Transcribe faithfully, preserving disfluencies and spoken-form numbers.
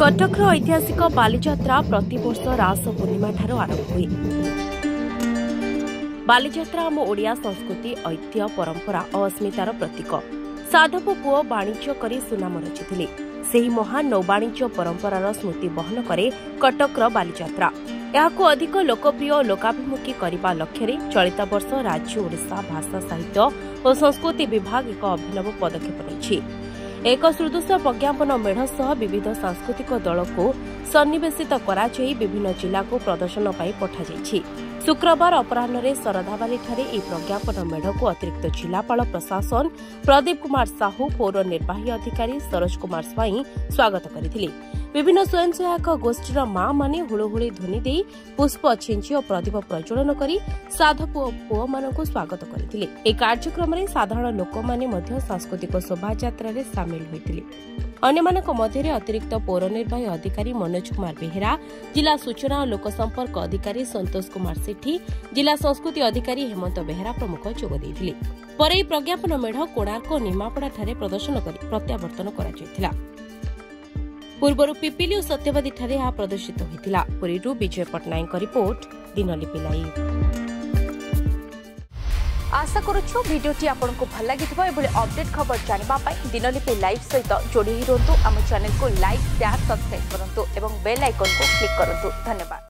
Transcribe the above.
कटक ऐतिहासिक बालीजात्रा प्रतिवर्ष रास पूर्णिमा ठारू आरंभ हुए। बालीजात्रा आम ओडिया संस्कृति ऐतिह्य परंपरा और अस्मितार प्रतीक। साधव पुओ वाणिज्य करी सुनाम रचिथिले। सेही महान नौवाणिज्य परंपरार स्मृति बहन करे कटकर बालीजात्रा। एहाको अधिक लोकप्रिय और लोकाभिमुखी करने लक्ष्य चलित वर्ष राज्य ओडिशा भाषा साहित्य और संस्कृति विभाग एक अभिनव पदक्षेप नेछि। एक सदृश प्रज्ञापन मेढ़ सह विविध सांस्कृतिक दल को सन्निवेशित कराई विभिन्न जिला को प्रदर्शन पर पठाଯାଇଛି। शुक्रवार अपराह्न सरधाबाली यह प्रज्ञापन मेढ़ को अतिरिक्त जिलापाल प्रशासन प्रदीप कुमार साहू पौर निर्वाही अधिकारी सरोज कुमार स्वाई स्वागत करथिले। विभिन्न स्वयं सहायक गोष्ठीर मां माने हुलुहुली ध्वनि दे पुष्प छिंची और प्रदीप प्रज्वलन करी साधु पुओ मानकु स्वागत करथिले। ए कार्यक्रम रे साधारण लोक माने मध्य सांस्कृतिक शोभायात्रा रे शामिल होइथिले। अन्यमानक मध्य अतिरिक्त पौर निर्वाही अधिकारी मनोज कुमार बेहेरा, जिला सूचना और लोकसंपर्क अधिकारी संतोष कुमार सेठी, जिला संस्कृति अधिकारी हेमंत बेहेरा प्रमुख जोग देइथिले। परे प्रज्ञापन मेढ़ कोणार्क निमापड़ा ठारे प्रदर्शन करी प्रत्यावर्तन करा पूर्व पिपिली और सत्यवादी ठारे यह प्रदर्शित होता। Puri Vijay Pattanaik report, Dinalipi live. आशा करुछु भिडियोटी आपको भल लगी अपडेट खबर जानापी दिनलिपि लाइव सहित जोड़ी रुहतु। आम चैनल को लाइक शेयर सब्सक्राइब करूँ और बेल आइकन को क्लिक करूँ। धन्यवाद।